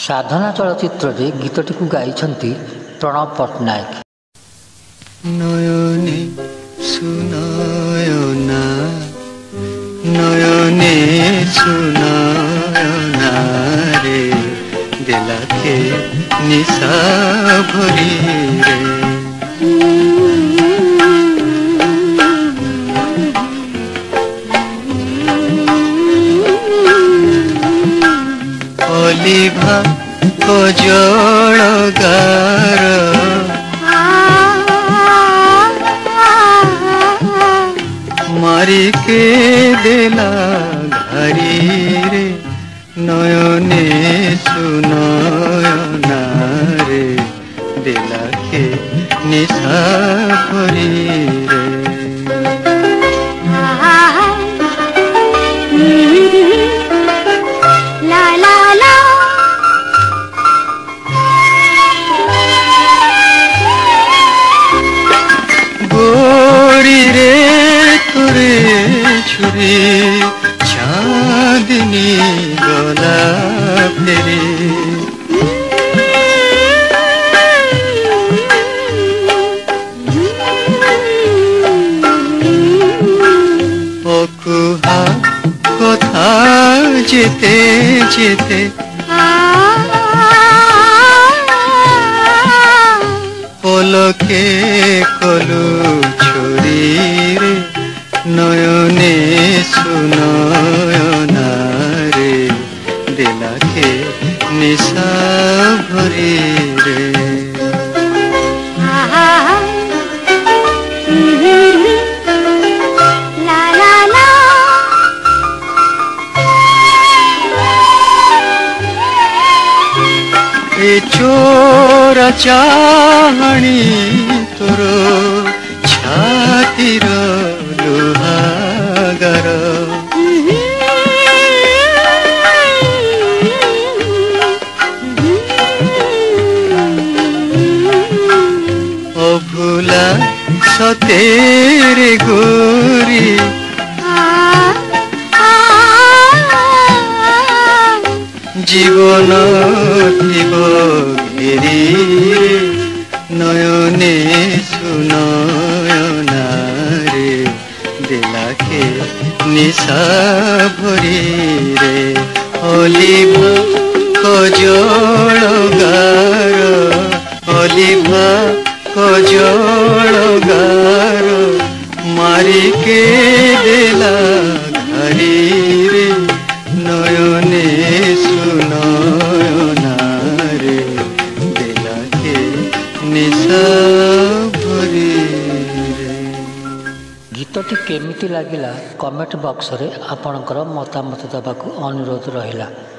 ସାଧନା ଚଳଚ୍ଚିତ୍ରରେ ଗୀତଟିକୁ ଗାଇଛନ୍ତି ପ୍ରଣବ ପଟ୍ଟନାୟକ। ନୟନେ ସୁନୟନା ନୟନେ ସୁନୟନା ରେ ଦେଲାକେ ନିଶା ଭରି ରେ ଅଲିଭା କଜଳ ଗାର মারিকে দেলা ঘারি রে নয়নে সুনয়না রে দেলাকে নিশা ভরি রে লা লা লা গোরি রে তোরে ছুরি চাঁদনি গলা ফেরি অকুহা কথা যেতে যেতে পলকে কলু ছড়ি রে নয়নে সুনয়না রে দেলাকে নিশা ভরি রে লা লা লা এ চোরা চাহানি তোর ছাতির লুহাগার অভুলা সতেরে গোরি জীবন থিব ঘেরি নয়নে সুনয়না রে দেলাকে নিশা ভরি রে অলিভা কজল গার অলিভা কজল গার মারিকে দেলা ঘারি রে নয়নে সুনয়না রে দেলাকে নিশা ভরি রে। ଗୀତଟି କେମିତି ଲାଗିଲା କମେଣ୍ଟ ବକ୍ସରେ ଆପଣଙ୍କର ମତାମତ ଦେବାକୁ ଅନୁରୋଧ ରହିଲା।